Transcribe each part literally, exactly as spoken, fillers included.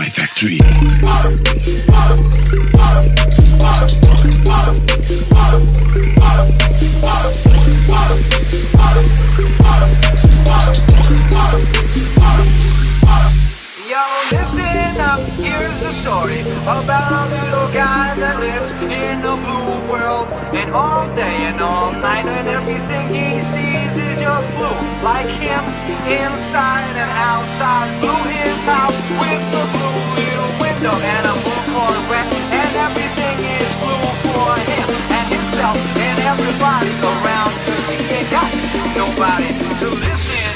my factory. Yo, listen up, here's the story about a little guy that lives in a blue world. And all day and all night, and everything he sees is just blue. Like him, inside and outside. Blue his house with a blue little window and a blue Corvette. And everything is blue for him and himself and everybody around. Cause he ain't got nobody to listen.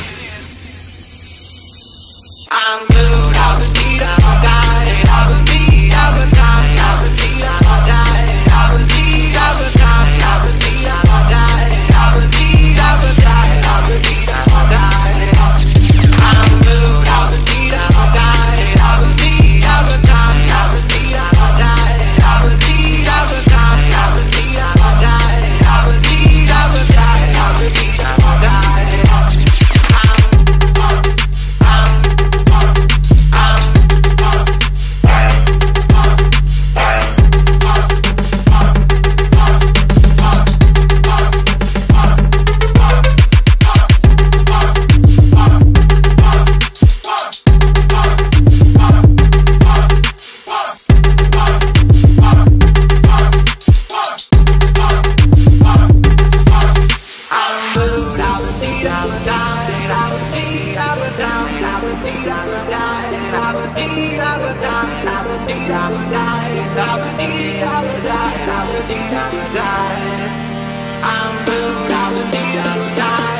I'm blue, I would need, I would die, I would need, I would die, I would need, I would die, I would need, I would die, I would need, I would die, I would need, I would die, I would need, I would die. I'm blue, I would need, I would die, I would need, I would die, I would need, I would die, I would need, I would die, I would need, I would die, I would need, I would die, I would need, I would die. I'm blue, I would need, I would die.